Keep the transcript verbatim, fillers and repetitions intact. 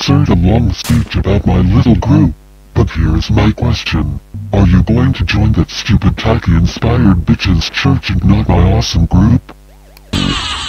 just heard a long speech about my little group. But here's my question. Are you going to join that stupid tacky-inspired bitches church and not my awesome group?